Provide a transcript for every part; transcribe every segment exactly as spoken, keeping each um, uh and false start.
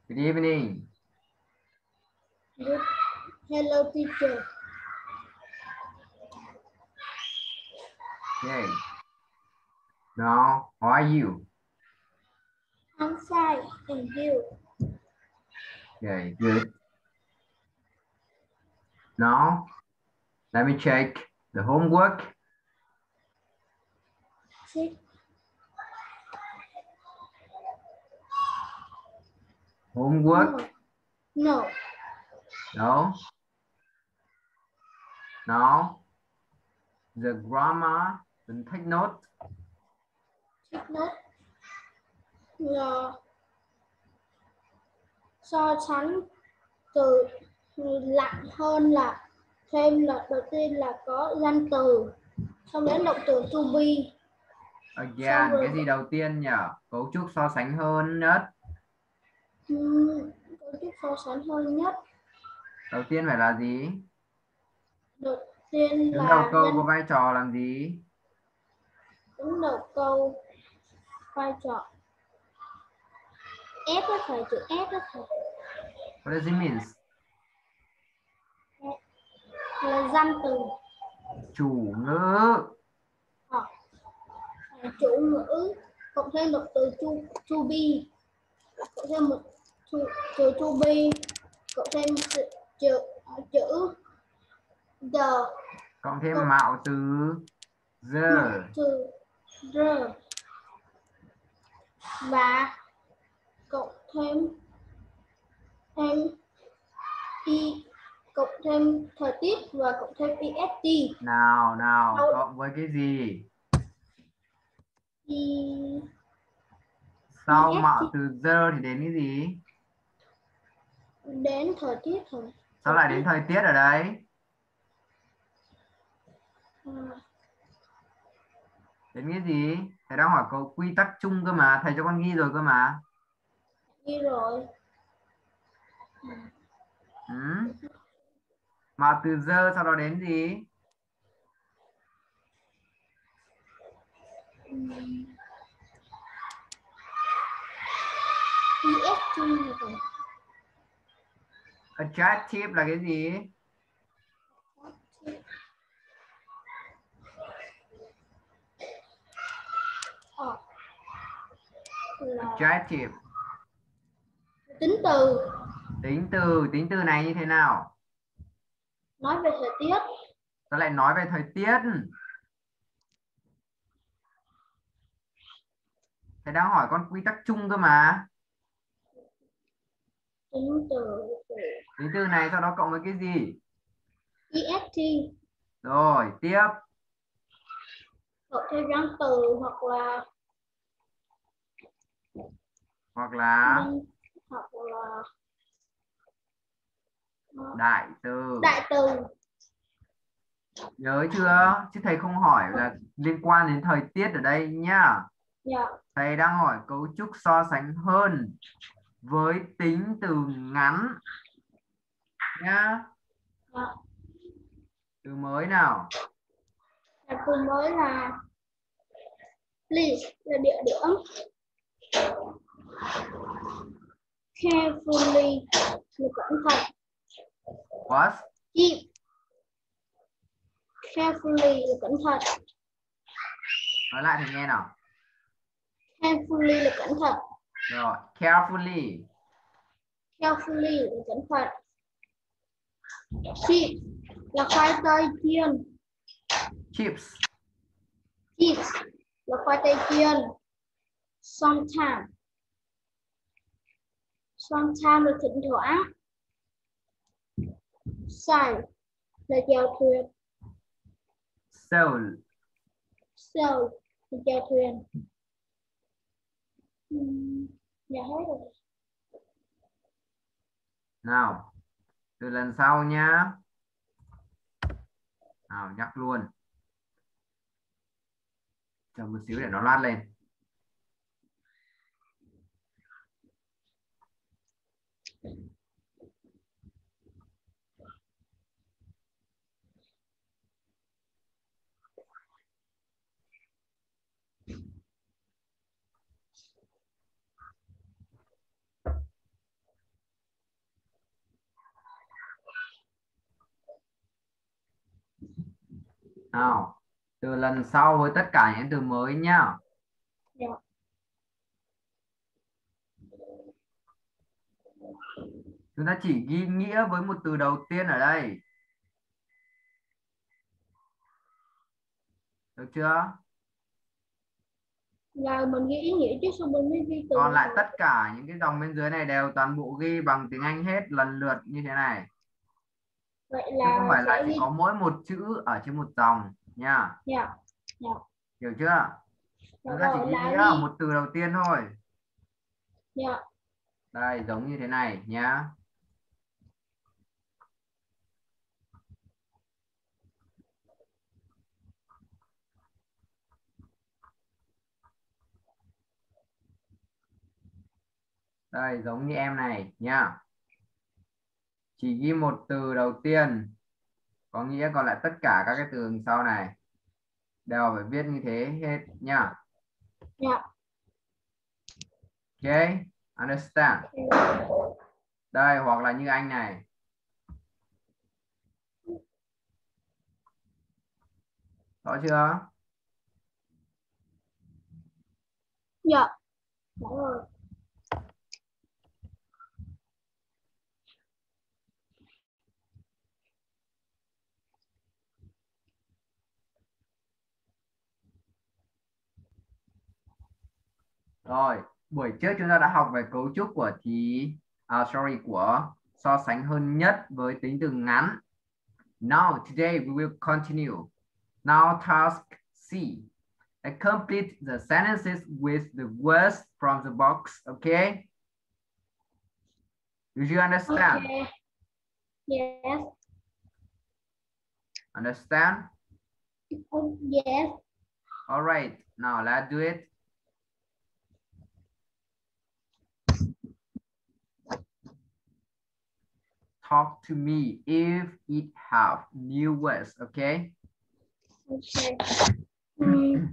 Good evening. Good. Hello, teacher. Okay. Now, how are you? I'm fine, and you? Okay, good. Now, let me check the homework. Check. Homework? No. No. Now, the grammar, then take note. Take note là so sánh từ lặng hơn là thêm là đầu tiên là có danh từ, xong đến động từ to be. Again, cái gì đầu tiên nhỉ? Cấu trúc so sánh hơn nhất. Hmm, cấu trúc so sánh hơn nhất. Đầu tiên phải là gì? Đầu tiên Đứng là đầu câu danh... có vai trò làm gì? Đứng đầu câu vai trò S đó thầy, chữ S đó thầy. What does it mean? Là danh từ. Chủ ngữ. À, chủ ngữ cộng thêm động từ to, to be, cộng thêm một từ to, to be, cộng thêm chữ chữ the, Cộng thêm cộng mạo từ the. mạo từ the, và cộng thêm thêm y, cộng thêm thời tiết và cộng thêm est. Nào, nào, Đâu? cộng với cái gì? Y, Sau est mạo từ the thì đến cái gì? đến thời tiết thôi. Sao lại đến thời tiết ở đây? À, Đến cái gì? Thầy đang hỏi câu quy tắc chung cơ mà. Thầy cho con ghi rồi cơ mà. ghi rồi. Ừ. Mạo từ the sau đó đến gì? est rồi. Adjective là cái gì? Ờ, là Adjective. tính từ. Tính từ. Tính từ này như thế nào? Nói về thời tiết. Sao lại nói về thời tiết? Thầy đang hỏi con quy tắc chung cơ mà. Tính từ. Tính từ này sau đó cộng với cái gì? est. Rồi, tiếp. Cộng thêm danh từ hoặc là Hoặc là hoặc là đại từ. đại từ. Nhớ chưa? Chứ thầy không hỏi là liên quan đến thời tiết ở đây nhá. Dạ. Thầy đang hỏi cấu trúc so sánh hơn với tính từ ngắn nhá. Dạ. Từ mới nào? Và từ mới là please là địa điểm. Carefully là cẩn thận. What? Keep. Carefully là cẩn thận. Nói lại thầy nghe nào. Carefully là cẩn thận. Rồi, carefully. Carefully là cẩn thận. Keep là khoai tây chiên. Chips. Chips là khoai tây chiên. Sometimes. Sometimes là thỉnh thoảng. Sail là chèo thuyền. Sail. Sail là chèo thuyền. Uhm, dạ hết rồi. Nào, từ lần sau nhá. Nào, nhắc luôn. Chờ một xíu để nó loát lên. Nào, từ lần sau với tất cả những từ mới nhá. Dạ. Chúng ta chỉ ghi nghĩa với một từ đầu tiên ở đây. Được chưa? Là mình ghi ý nghĩa trước xong mình mới ghi từ. Còn lại tất cả những cái dòng bên dưới này đều toàn bộ ghi bằng tiếng Anh hết lần lượt như thế này. Vậy Chứ không là phải là sẽ chỉ ghi. có mỗi một chữ ở trên một dòng nha. Dạ. Dạ. Hiểu chưa? Dạ Chúng ta chỉ rồi ghi là nghĩa ghi. ở một từ đầu tiên thôi. Dạ. Đây, giống như thế này nhá. Đây, giống như em này nhá. Chỉ ghi một từ đầu tiên có nghĩa, còn lại tất cả các cái từ sau này đều phải viết như thế hết nhá. Dạ. Ok, understand. Đây, hoặc là như anh này. Rõ chưa? Dạ. Dạ rồi. Rồi, buổi trước chúng ta đã học về cấu trúc của thì à, sorry của so sánh hơn nhất với tính từ ngắn. Now today we will continue. Now task C. Complete the sentences with the words from the box. Okay? Do you understand? Okay. Yes. Understand? Oh, yes. All right. Now let's do it. Talk to me if it have new words. Okay? Okay. Mm.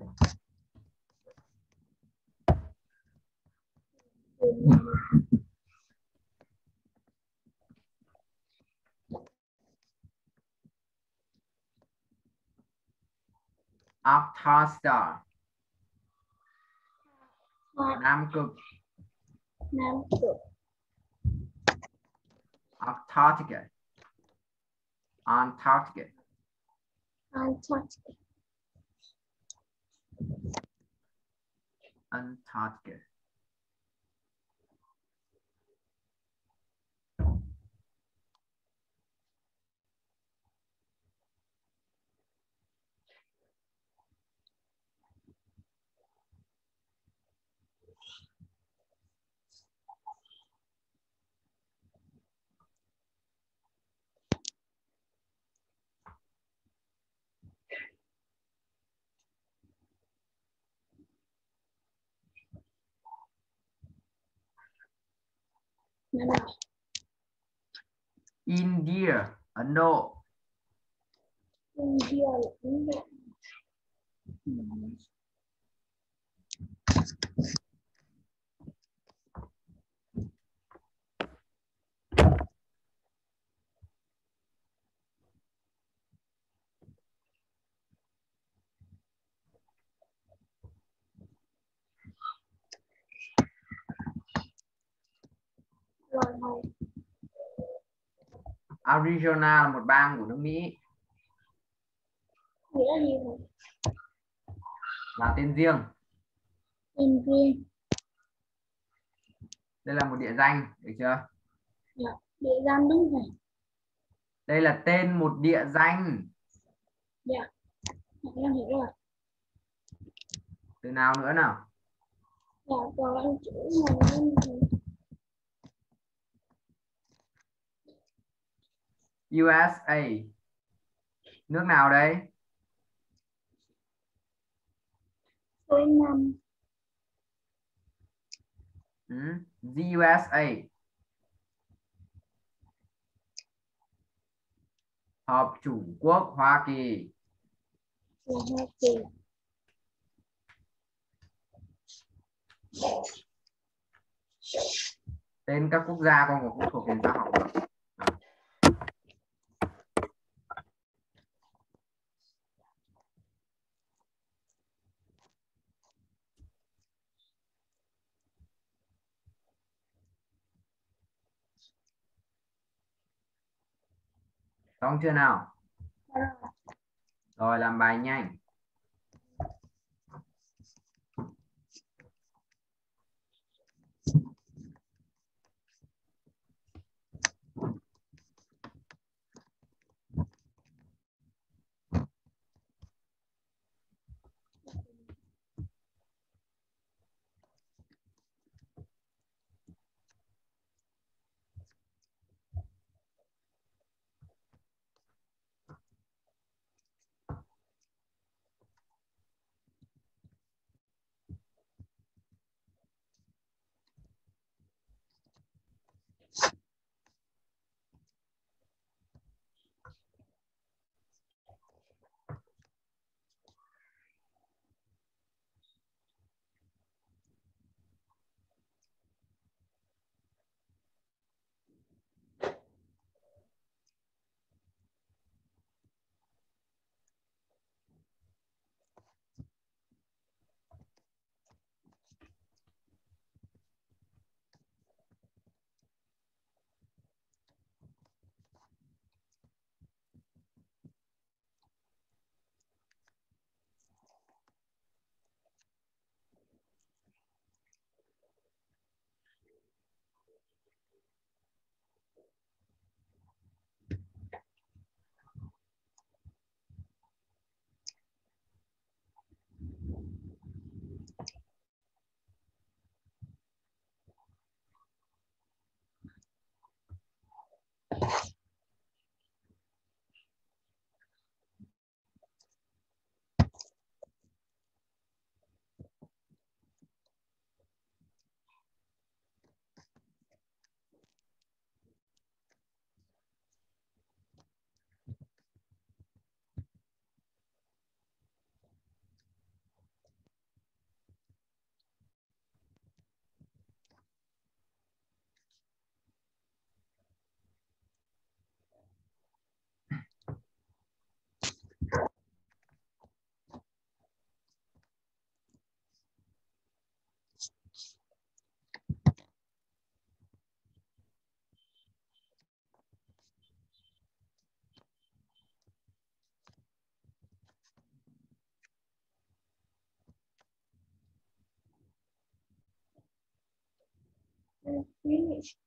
Antarctica. What? Nam Cực. Nam Cực. Antarctica. Antarctica. Antarctica. Antarctica. Nam nào. India. Ấn Độ. India là Ấn Độ. Mm. Rồi rồi. Arizona là một bang của nước Mỹ. Nghĩa là gì vậy? Là tên riêng. Tên riêng. Đây là một địa danh, được chưa? Dạ. Địa danh đúng rồi. Đây là tên một địa danh. Dạ. Em hiểu rồi. Từ nào nữa nào? Dạ. Còn anh chữ này lên thì u ét a. Nước nào đấy? số năm. Ừ. the u ét a. Hợp chủng quốc Hoa Kỳ. Là Hoa Kỳ. Tên các quốc gia con cũng thuộc về ta học được. Xong chưa nào? Rồi làm bài nhanh. Finish.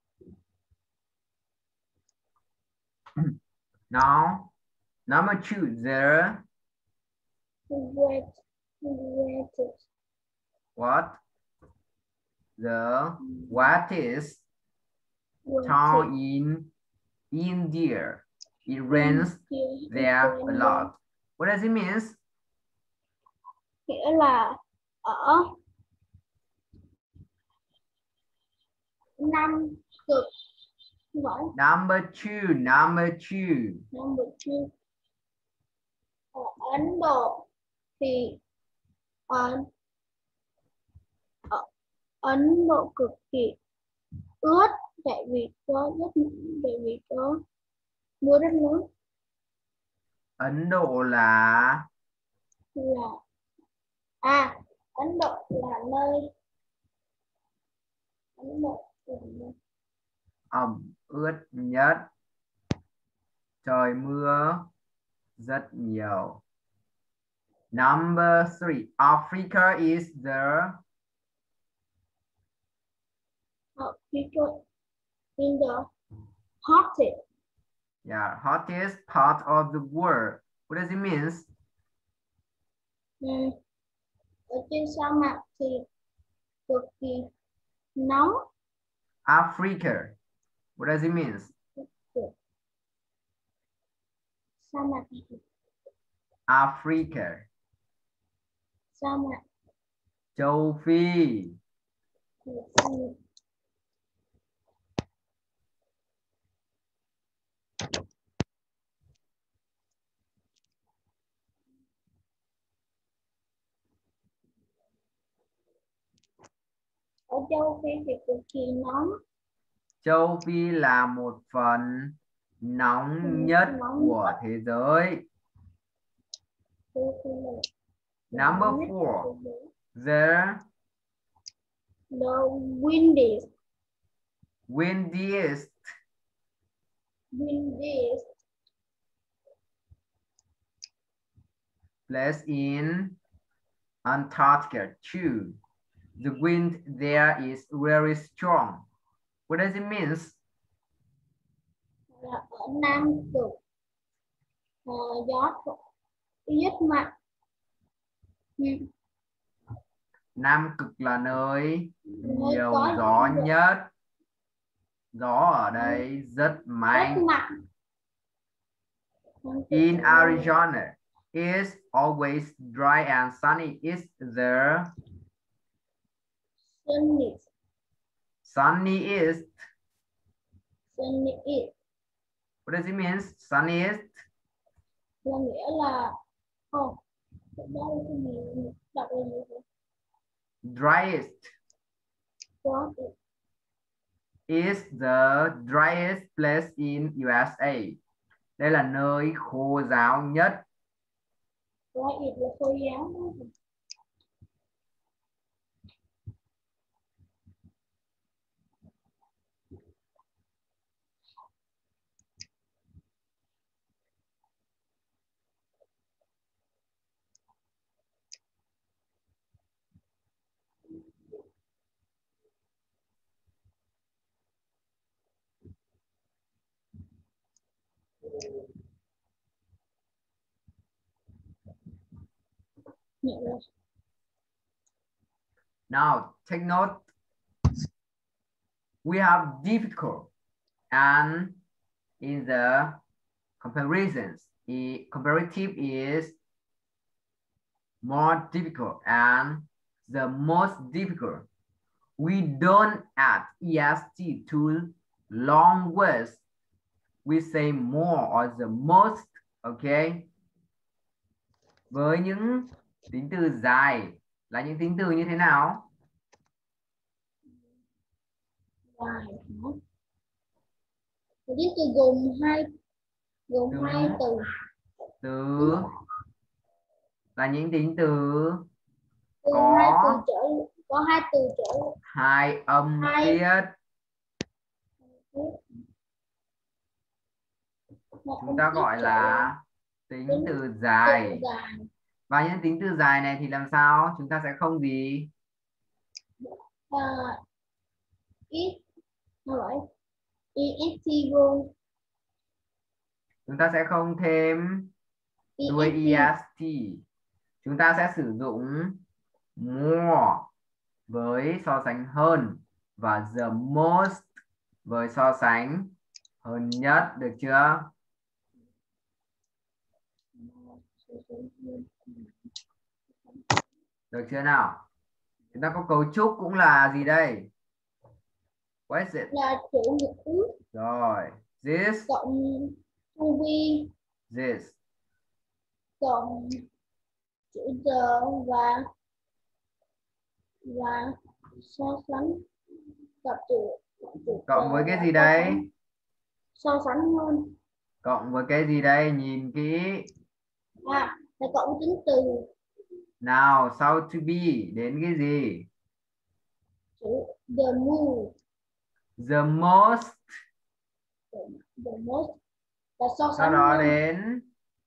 Now, number two, there. Wet. Wet. What? The what is Wet. town in India? It rains there a lot. What does it mean? Nghĩa là ở Nam Cực. Vậy. Number two, number two. Number two. Ở Ấn Độ thì ở, ở Ấn Độ cực kỳ ướt tại vì có rất tại vì có mưa rất lớn. Ấn Độ là Là à Ấn Độ là nơi Ấn Độ là nơi ẩm ướt nhất, trời mưa rất nhiều. Number three, Africa is the Africa in the hottest. yeah, hottest part of the world. What does it mean? Ừ. Ở trên sa mạc thì cực kỳ nóng. Africa. What does it mean? Sa mạc. Africa. Sa mạc. Châu Phi. Ừ. Ở châu Phi thì cực kỳ nóng. Châu Phi là một phần nóng nhất Nóng của thế giới. Number four, the The windiest. windiest. Windiest. place in Antarctica. Two, the wind there is very strong. What does it mean? Là ở Nam Cực, à, gió rất mạnh. Ừ. Nam Cực là nơi Nơi nhiều có gió gió- nhất. Gió ở đây rất rất mạnh. mạnh. In Arizona, it's always dry and sunny. Is there Sunny, sunniest? sunny is What does it mean? Sunniest? là nghĩa là không. Đó là cái gì? Đọc là gì vậy? Driest Có is the driest place in u ét a. Đây là nơi khô ráo nhất. có ít là khô giáo. Now, take note. We have difficult and in the comparisons, the comparative is more difficult and the most difficult. We don't add est to long words. We say more or the most, okay? Với những tính từ dài là những tính từ như thế nào? Dài. Tính từ gồm hai gồm Từ, hai từ. từ là những tính từ Từ có hai từ trở có hai từ trở hai âm hai. tiết. Chúng ta gọi là tính tính từ dài. từ dài. Và những tính từ dài này thì làm sao? Chúng ta sẽ không gì? À, ít hỏi est go. Chúng ta sẽ không thêm đuôi est. Chúng ta sẽ sử dụng more với so sánh hơn và the most với so sánh hơn nhất, được chưa? Được chưa nào? Chúng ta có cấu trúc cũng là gì đây? What is it? Là chủ ngữ. Rồi, this, Cộng to be, this. cộng chữ the và và so sánh gặp chữ, chữ Cộng với cái gì đây? so sánh hơn. Cộng với cái gì đây? Nhìn kỹ. À, là cộng tính từ. Nào, sau to be đến cái gì? Chữ the most. The most. The, the most là so Sau sánh đó hơn. đến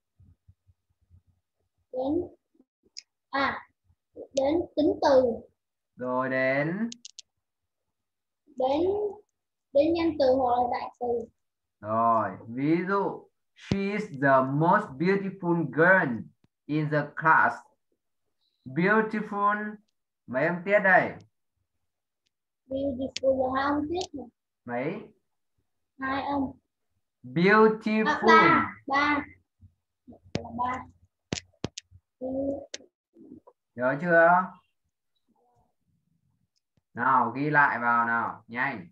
Đến à đến tính từ. rồi đến Đến đến nhân từ hoặc là đại từ. rồi, ví dụ she is the most beautiful girl in the class. Beautiful mấy âm tiết đây? Beautiful là hai âm tiết này. Mấy? Hai âm. Beautiful. À, ba ba là ba. Nhớ chưa? Nào, ghi lại vào nào, nhanh.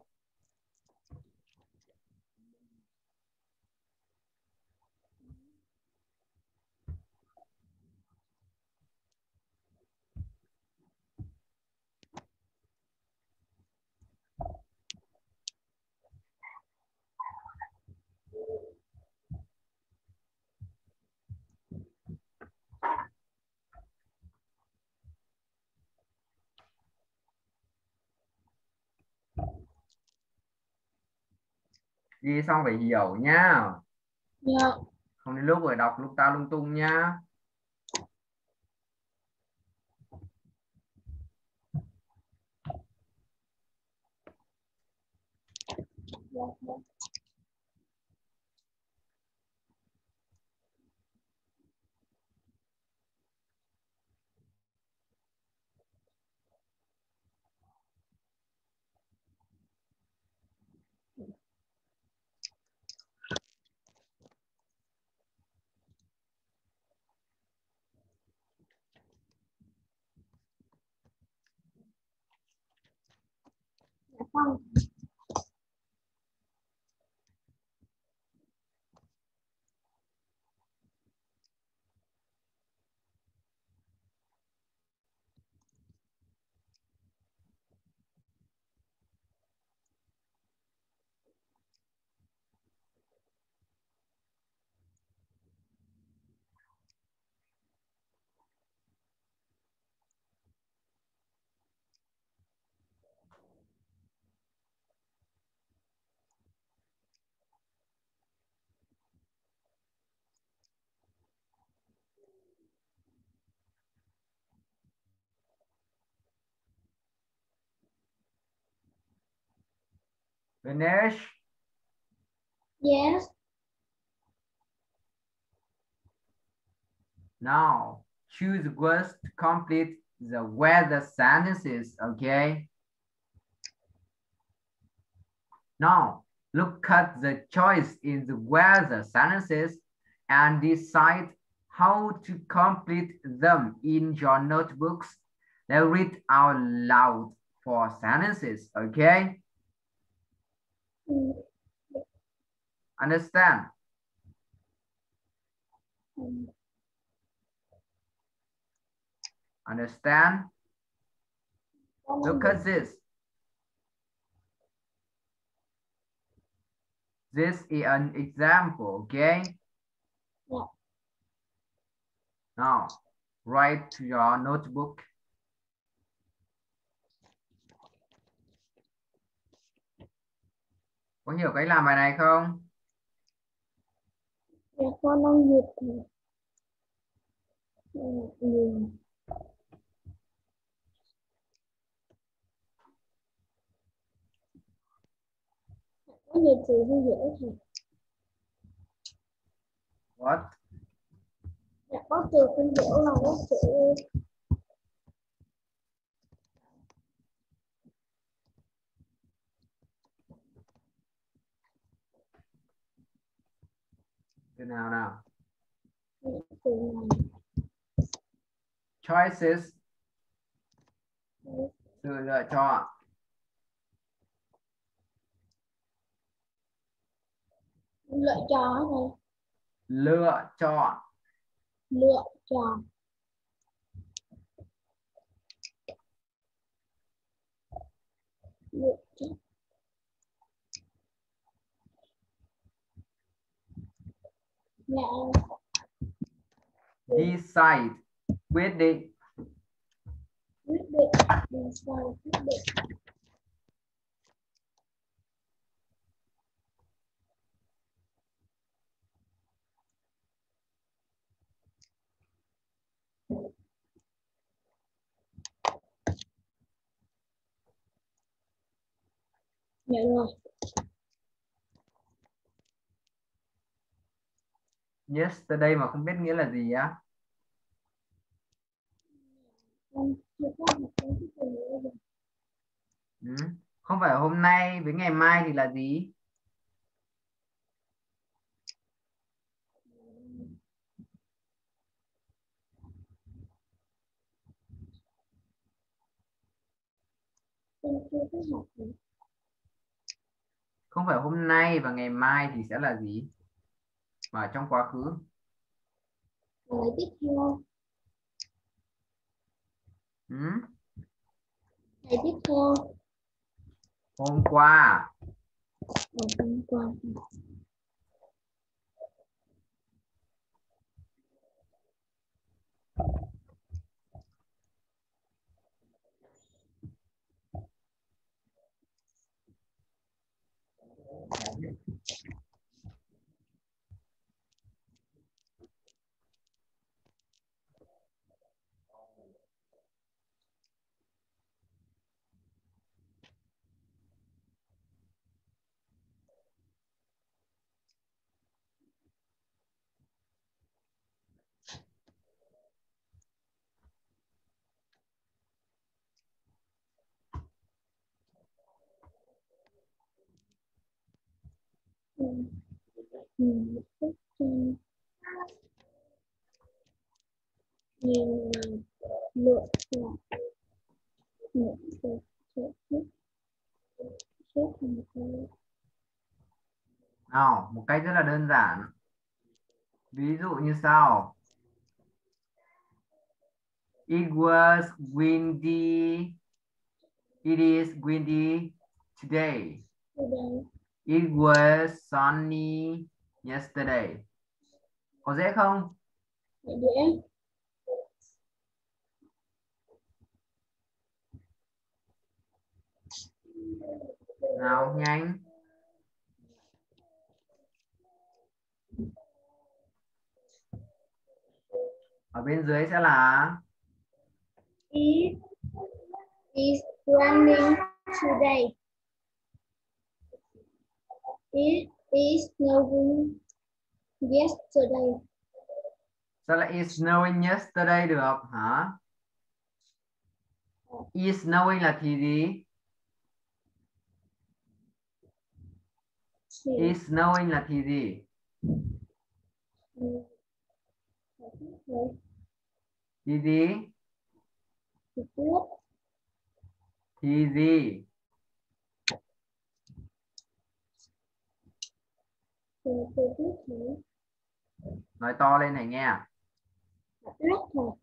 Ghi xong phải hiểu nhá. Dạ. Không đến lúc rồi đọc lúc ta lung tung nhá. Xong. Finish. Yes. Now choose words to complete the weather sentences, okay? Now look at the choice in the weather sentences and decide how to complete them in your notebooks. Now read out loud for sentences, okay? Ừ. Understand? Ừ. Understand? Look at this. This is an example, okay? Yeah. Now, write to your notebook. Có hiểu cách làm bài này không? Dạ con đang duyệt thì ừ. Ừ. Có duyệt từ vui vẻ thì What? dạ có từ vui vẻ là có sự Từ nào nào? từ này. Choices. Ừ. Sự lựa chọn. Lựa chọn này. Lựa chọn. Lựa chọn. Lựa chọn. Dạ. Decide. Quyết định. Quyết định. Decide. Quyết định. Dạ rồi. Yesterday mà không biết nghĩa là gì á? Con chưa có một cái từ nữa rồi. Ừ. Không phải hôm nay với ngày mai thì là gì? Con chưa có học được. Không phải hôm nay và ngày mai thì sẽ là gì? Mà trong quá khứ. Ngày tiếp theo. Ừ. Ngày tiếp theo. Hôm qua. Ngày hôm qua. nhìn một bức tranh, nhìn lựa chọn một cái chữ viết xếp thành câu. Nào, một cách rất là đơn giản. Ví dụ như sau. It was windy. It is windy today. Today, It was sunny yesterday. Có dễ không? dễ. Nào, nhanh. Ở bên dưới sẽ là It is raining today. It is snowing yesterday. sao lại is snowing yesterday được hả? Is snowing là thì gì? Thì Is snowing là thì gì? Thì gì? thì tuyết. Thì gì? Thì thì tuyết nữa. Nói to lên này nghe. Tuyết thôi.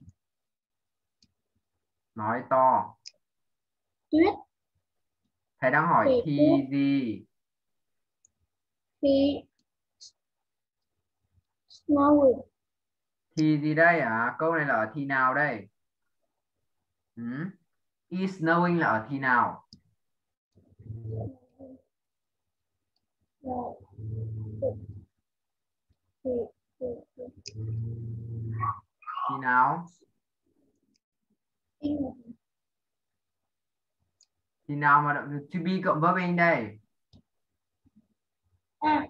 Nói to. Tuyết. Thầy đang hỏi Thì thì tuyết. gì? Thì snowing. Thì gì đây à? Câu này là ở thì nào đây? Ừ? Is snowing là ở thì nào? Rồi. Thì thì thì Thì nào? in Thì nào mà động từ to be cộng verb in đây? à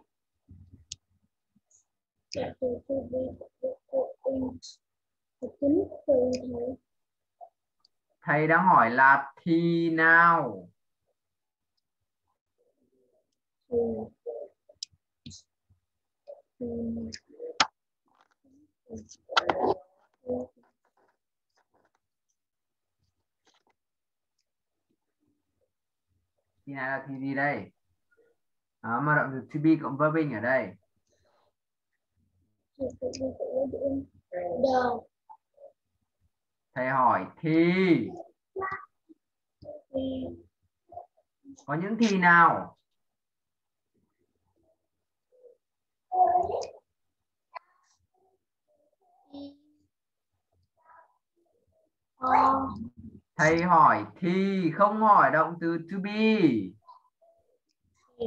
từ từ từ từ in tính từ thầy. Thầy đang hỏi là thì nào? Thì thì Thì này là thì gì đây? Đó, mà động từ to be cộng verb in ở đây. thì từ từ từ in the Thầy hỏi thì thì có những thì nào? ờ Thầy hỏi thì không hỏi động từ to be. thì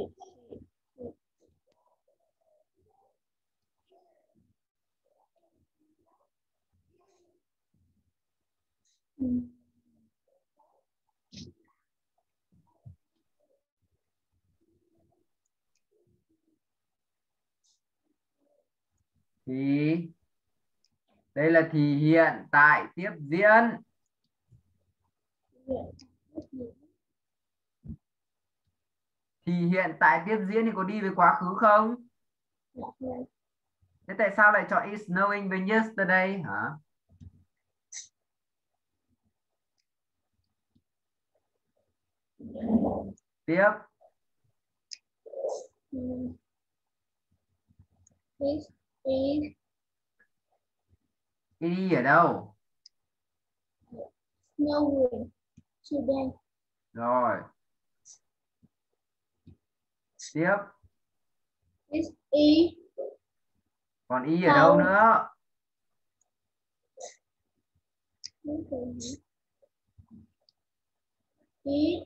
ừ. Thì đây là thì hiện tại tiếp diễn. Thì hiện tại tiếp diễn thì có đi với quá khứ không? Thế tại sao lại chọn is snowing với yesterday hả? Tiếp. Ừ. This is Đi ở đâu? snowing today. Rồi. Tiếp. This is Còn y ở đâu nữa? It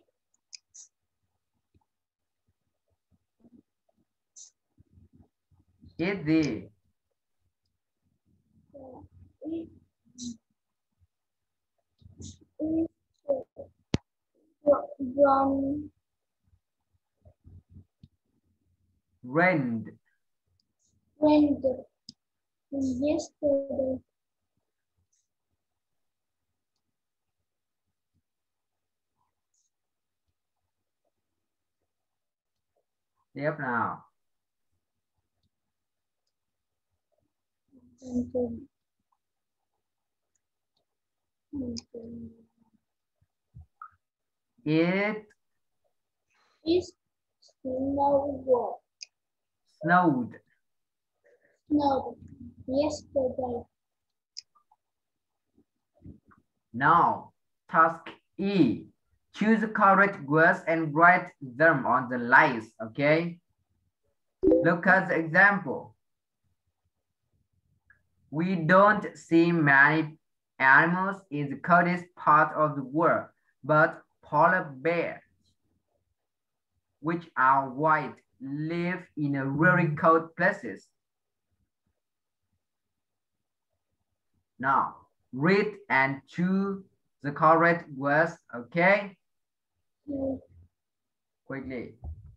Is gì? it is from Rained. when the yesterday. Tiếp nào. Mountain. Mountain. It Is snowed. snowed. Snowed yesterday. Now, task E. Choose the correct words and write them on the lines, okay? Look at the example. We don't see many animals in the coldest part of the world, but polar bears, which are white, live in a very cold places. Now, read and choose the correct words, okay? Mm. Quickly.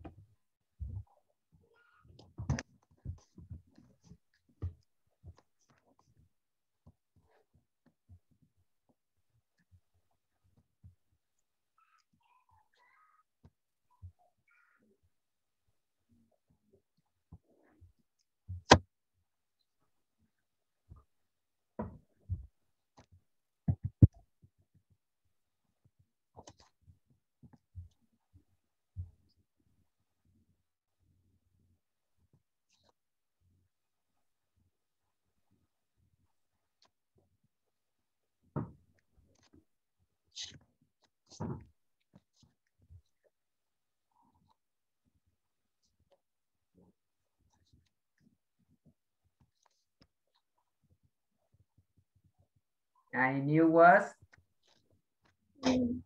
Any new words? Mm.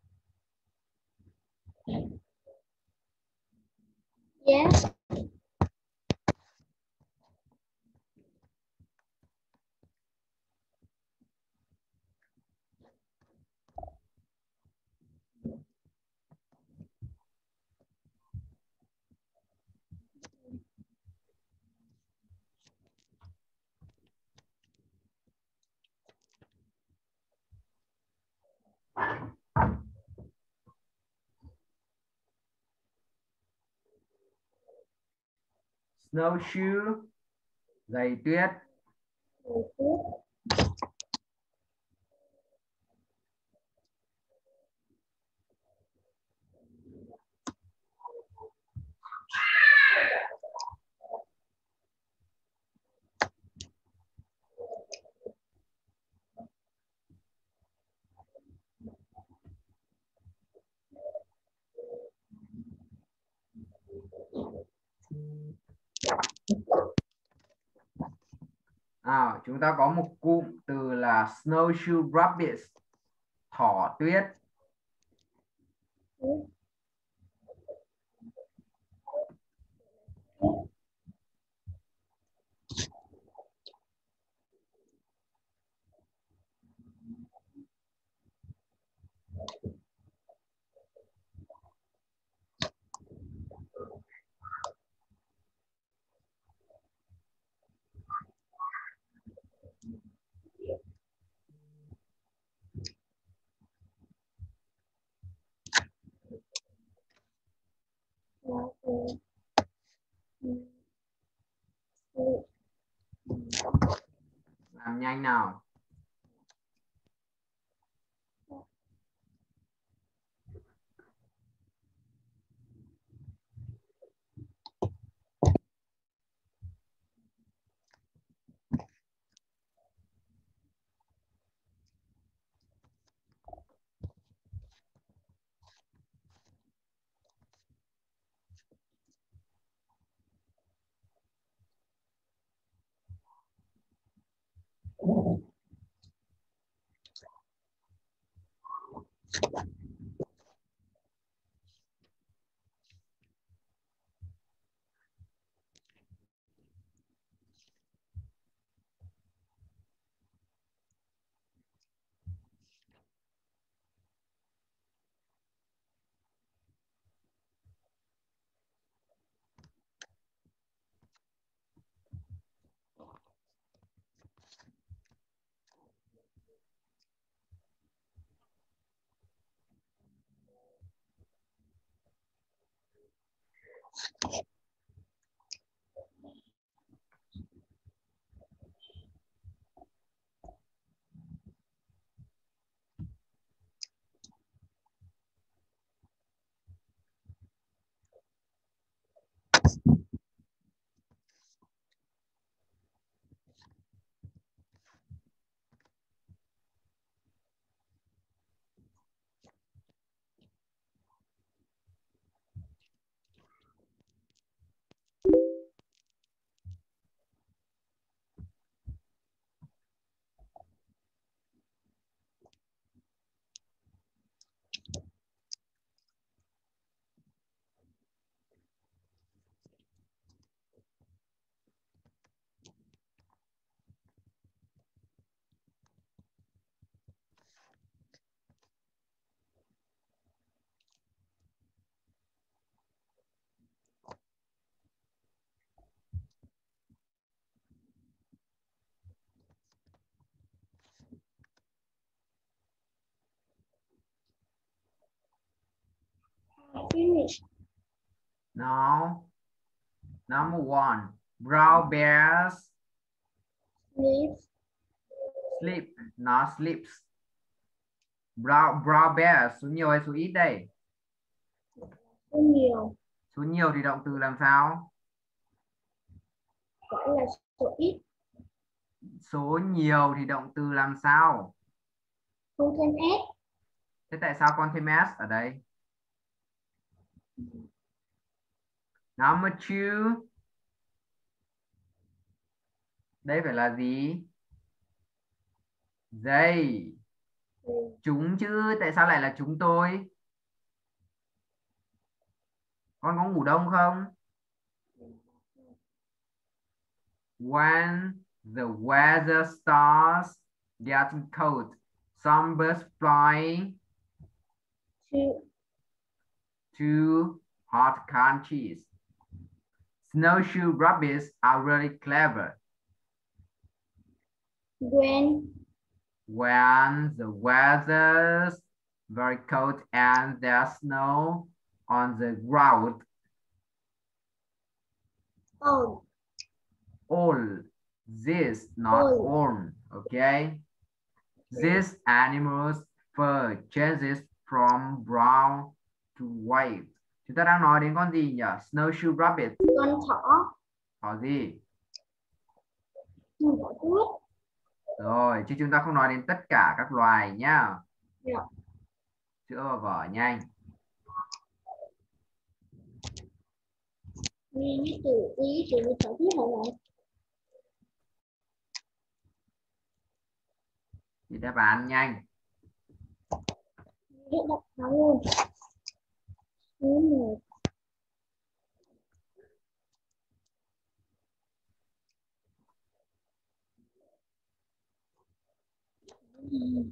Yes. Snowshoe, giày tuyết. Thời tiết. À, chúng ta có một cụm từ là snowshoe rabbits, thỏ tuyết. Ừ. Dạ, ừ. Ừ. Ừ. Làm nhanh nào. Finish. Now, number one, brown bears Sleep. sleep, not sleeps. Brown, brown bears, số nhiều hay số ít đây? Số nhiều. Số nhiều thì động từ làm sao? Gọi là số ít. Số nhiều thì động từ làm sao? Không thêm s. Thế tại sao con thêm s ở đây? Number two. Đây phải là gì? They. Ừ. Chúng chứ, tại sao lại là chúng tôi? Con có ngủ đông không? When the weather starts getting cold, some birds fly To, to hot countries. Snowshoe rabbits are really clever. when When the weather's very cold and there's snow on the ground, all all this, not All. all, okay? These animals fur changes from brown to white. Chúng ta đang nói đến con gì nhỉ? Snowshoe rabbit. con thỏ. Thỏ gì? Con thỏ tuyết. Rồi, chứ chúng ta không nói đến tất cả các loài nhá. Dạ. Chữa vào vở nhanh. Nghe cái từ ý từ thỏ tuyết hả bạn? Thì đáp án nhanh. Biết đọc nó luôn. Số một. Ừ.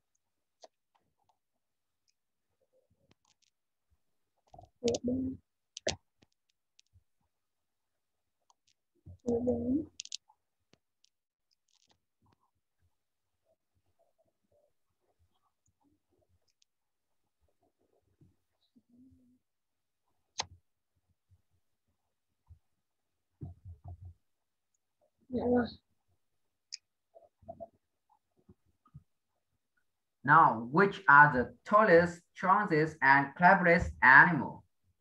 Số ba. Số bốn. Dạ rồi. Now, which are the tallest, strongest, and cleverest animal?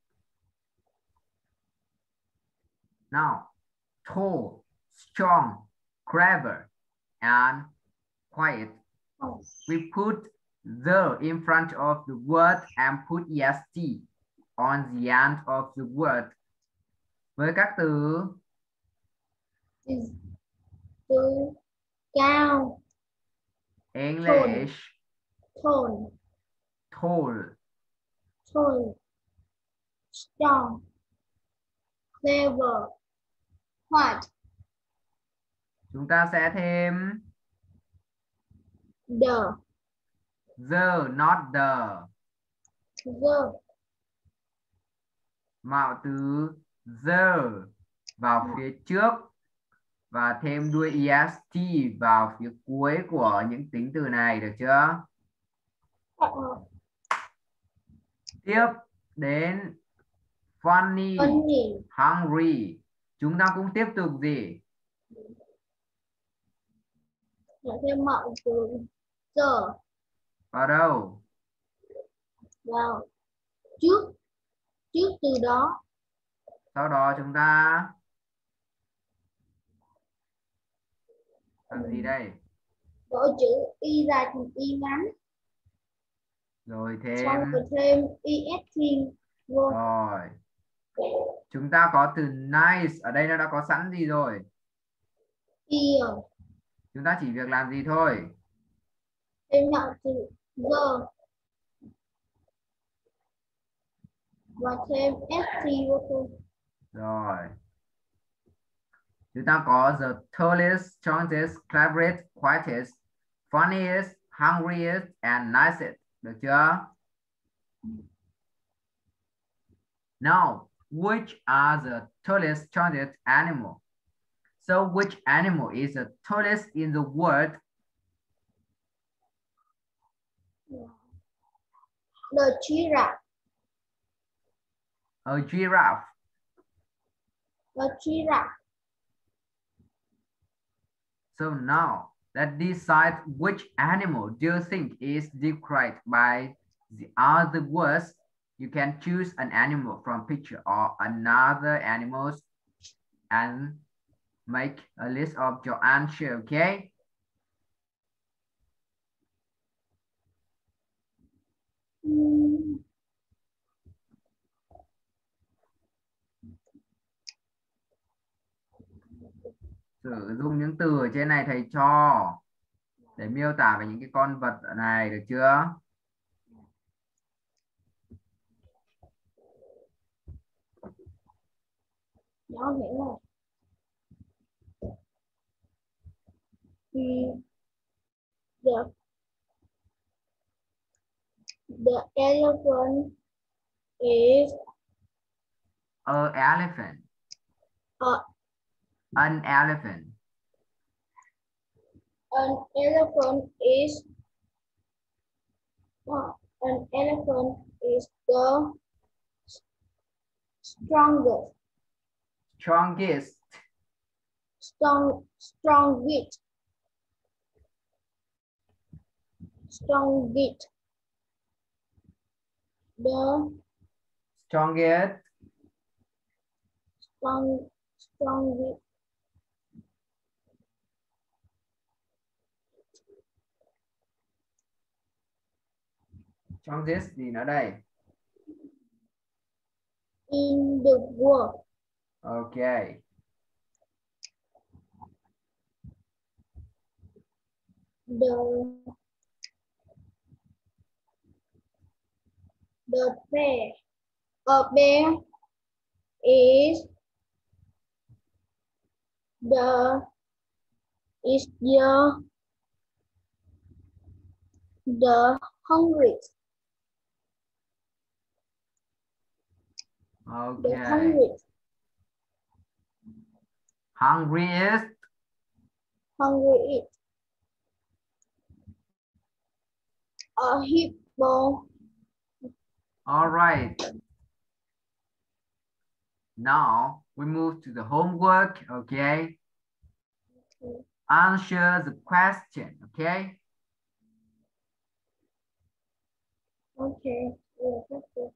Now, tall, strong, clever, and quiet. Oh. We put the in front of the word and put est on the end of the word. Với các từ Từ, từ cao. English, Tall. tall, Tall. Strong. Clever. White. chúng ta sẽ thêm The. the, not the. The. Mạo từ the vào phía trước và thêm đuôi est vào phía cuối của những tính từ này, được chưa? Uh-oh. Tiếp đến funny, Funny. hungry. Chúng ta cũng tiếp tục gì? Lại thêm mạo từ the Vào đâu? vào trước trước từ đó. Sau đó chúng ta làm gì đây? Đổi chữ y dài thành y ngắn. Rồi Xong thêm rồi thêm est vô. rồi. Chúng ta có từ nice, ở đây nó đã có sẵn gì rồi? Ear. Chúng ta chỉ việc làm gì thôi? Thêm mạo từ the và thêm est vô thôi. Rồi. Chúng ta có the tallest, strongest, cleverest, quietest, funniest, hungriest, and nicest. Được chưa? Now, which are the tallest, strongest animal? So, which animal is the tallest in the world? The giraffe. A giraffe. A giraffe. So now let's decide which animal do you think is described by the other words. You can choose an animal from picture or another animals and make a list of your answer, okay? Mm. Sử dụng những từ ở trên này thầy cho để miêu tả về những cái con vật ở này, được chưa? Nó nghĩa là mm, the the elephant is A elephant. a An elephant. an elephant is uh, an elephant is the strongest Strongest. strong strongest strongest the Strongest. strong strongest Strongest gì nữa đây? in the world. Okay. The the bear a bear is the is the the hungriest the Okay. hungriest Hungriest. hungriest a hippo. All right. Now we move to the homework, okay? Answer the question, okay? Okay. Yeah, okay.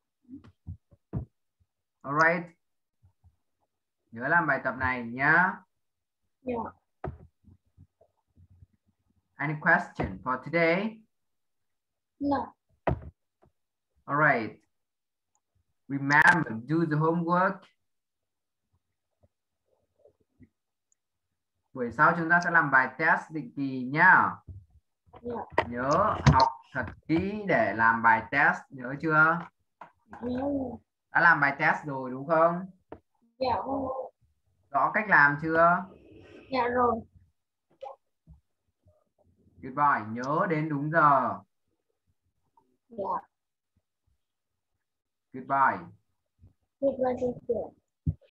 All right. Nhớ làm bài tập này nhá. Yeah. Any question for today? No. All right. Remember, do the homework. Buổi sau chúng ta sẽ làm bài test định kỳ nhá. Yeah. Nhớ học thật kỹ để làm bài test, nhớ chưa? No. Đã làm bài test rồi đúng không? Dạ. Rõ cách làm chưa? Dạ rồi. Goodbye, nhớ đến đúng giờ. Dạ. Goodbye. Goodbye teacher.